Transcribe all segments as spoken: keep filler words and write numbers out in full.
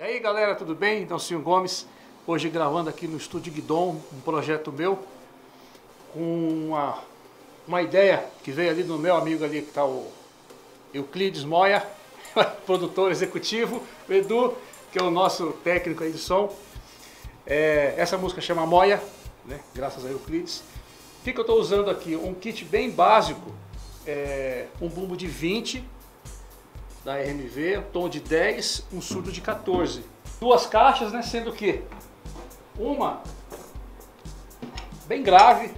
aí galera, tudo bem? Nelsinho Gomes, hoje gravando aqui no Estúdio Guidon, um projeto meu, com uma, uma ideia que veio ali do meu amigo ali, que está o Euclides Moya, produtor executivo, o Edu, que é o nosso técnico aí de som. É, essa música chama Moya, né? Graças a Euclides. O que, que eu estou usando aqui? Um kit bem básico, é, um bumbo de vinte, da R M V, tom de dez, um surdo de quatorze. Duas caixas, né, sendo que uma bem grave,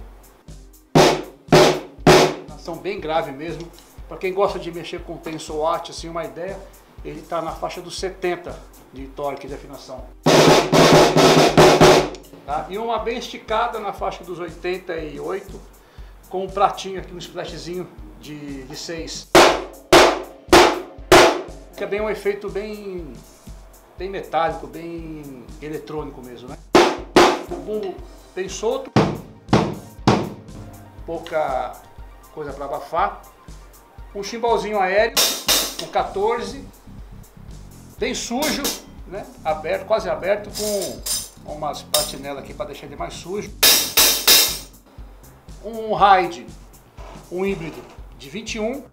ação bem grave mesmo. Para quem gosta de mexer com tenso watt, assim, uma ideia, ele está na faixa dos setenta de torque de afinação. Tá? E uma bem esticada na faixa dos oitenta e oito, com um pratinho aqui, um splashzinho de, de seis. Que é bem um efeito bem, bem metálico, bem eletrônico mesmo, né? O bumbo bem solto, pouca coisa para abafar. Um chimbalzinho aéreo, um quatorze, bem sujo, né? Aberto, quase aberto, com umas platinelas aqui para deixar ele mais sujo. Um ride, um híbrido de vinte e um.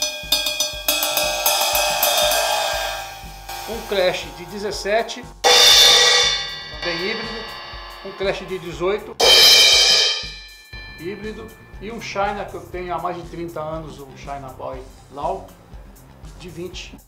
Um Clash de dezessete, também híbrido, um Clash de dezoito, híbrido, e um China que eu tenho há mais de trinta anos, um China Boy Law de vinte.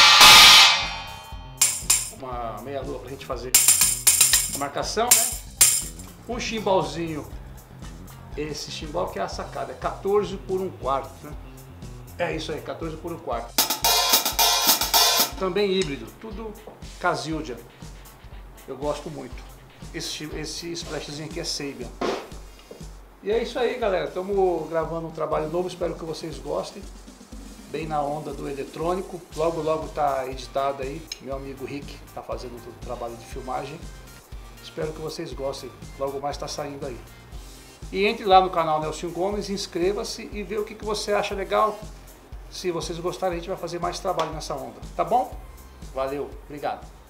Uma meia lua pra gente fazer a marcação, né? Um chimbalzinho, esse chimbal que é a sacada, é quatorze por um quarto, né? É isso aí, quatorze por um quarto. Também híbrido, tudo Casildia. Eu gosto muito. Esse, esse splashzinho aqui é Sabian. E é isso aí, galera. Estamos gravando um trabalho novo, espero que vocês gostem. Bem na onda do eletrônico. Logo, logo está editado aí. Meu amigo Rick está fazendo o trabalho de filmagem. Espero que vocês gostem. Logo mais está saindo aí. E entre lá no canal Nelsinho Gomes, inscreva-se e vê o que, que você acha legal. Se vocês gostarem, a gente vai fazer mais trabalho nessa onda. Tá bom? Valeu, obrigado.